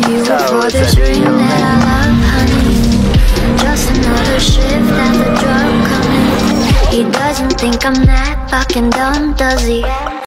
fuel for this ring that I love, honey. Just another shift at the drug company. He doesn't think I'm that fucking dumb, does he?